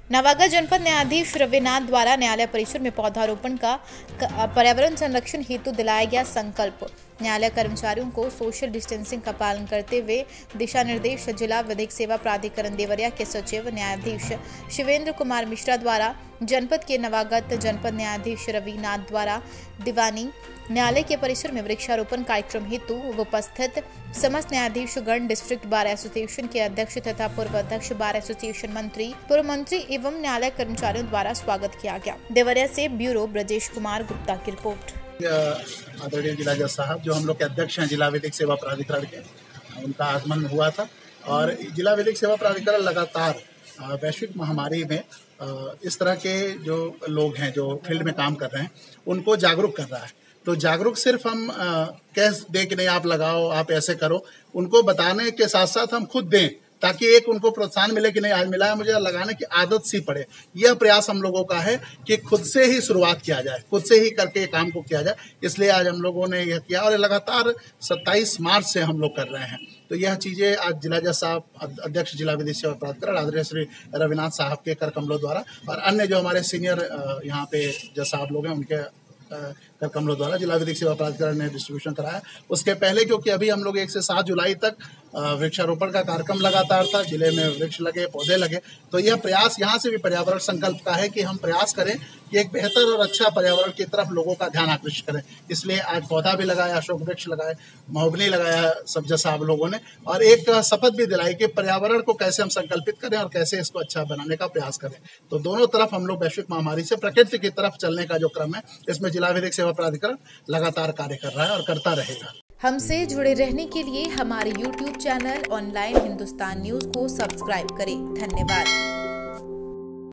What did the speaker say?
नवागत जनपद न्यायाधीश रविनाथ द्वारा न्यायालय परिसर में पौधारोपण का पर्यावरण संरक्षण हेतु दिलाया गया संकल्प। न्यायालय कर्मचारियों को सोशल डिस्टेंसिंग का पालन करते हुए दिशा निर्देश जिला विधिक सेवा प्राधिकरण देवरिया के सचिव न्यायाधीश शिवेंद्र कुमार मिश्रा द्वारा जनपद के नवागत जनपद न्यायाधीश रविनाथ द्वारा दीवानी न्यायालय के परिसर में वृक्षारोपण कार्यक्रम हेतु उपस्थित समस्त न्यायाधीश गण डिस्ट्रिक्ट बार एसोसिएशन के अध्यक्ष तथा पूर्व अध्यक्ष बार एसोसिएशन मंत्री, पूर्व मंत्री एवं न्यायालय कर्मचारियों द्वारा स्वागत किया गया। देवरिया से ब्यूरो ब्रजेश कुमार गुप्ता की रिपोर्ट। आदरणीय जिला जज साहब जो हम लोग के अध्यक्ष हैं जिला विधिक सेवा प्राधिकरण के, उनका आगमन हुआ था और जिला विधिक सेवा प्राधिकरण लगातार वैश्विक महामारी में इस तरह के जो लोग हैं जो फील्ड में काम कर रहे हैं उनको जागरूक कर रहा है। तो जागरूक सिर्फ हम कह दें कि नहीं आप लगाओ, आप ऐसे करो, उनको बताने के साथ साथ हम खुद दें ताकि एक उनको प्रोत्साहन मिले कि नहीं आज मिला है मुझे, लगाने की आदत सी पड़े। यह प्रयास हम लोगों का है कि खुद से ही शुरुआत किया जाए, खुद से ही करके काम को किया जाए। इसलिए आज हम लोगों ने यह किया और लगातार 27 मार्च से हम लोग कर रहे हैं। तो यह चीज़ें आज जिला जज साहब अध्यक्ष जिला विधिक सेवा प्राधिकरण आदरणीय श्री रविनाथ साहब के कर कमलों द्वारा और अन्य जो हमारे सीनियर यहाँ पे जज साहब लोग हैं उनके कर कमलों द्वारा जिला विधिक सेवा प्राधिकरण ने डिस्ट्रीब्यूशन कराया। उसके पहले क्योंकि अभी हम लोग 1 से 7 जुलाई तक वृक्षारोपण का कार्यक्रम लगातार था, जिले में वृक्ष लगे, पौधे लगे। तो यह प्रयास यहाँ से भी पर्यावरण संकल्प का है कि हम प्रयास करें कि एक बेहतर और अच्छा पर्यावरण की तरफ लोगों का ध्यान आकृष्ट करें। इसलिए आज पौधा भी लगाया, अशोक वृक्ष लगाए, महोगनी लगाया सब जज साहब लोगों ने, और एक शपथ भी दिलाई कि पर्यावरण को कैसे हम संकल्पित करें और कैसे इसको अच्छा बनाने का प्रयास करें। तो दोनों तरफ हम लोग वैश्विक महामारी से प्रकृति की तरफ चलने का जो क्रम है इसमें जिला विधिक सेवा प्राधिकरण लगातार कार्य कर रहा है और करता रहेगा। हमसे जुड़े रहने के लिए हमारे YouTube channel online Hindustan news को सब्सक्राइब करें। धन्यवाद।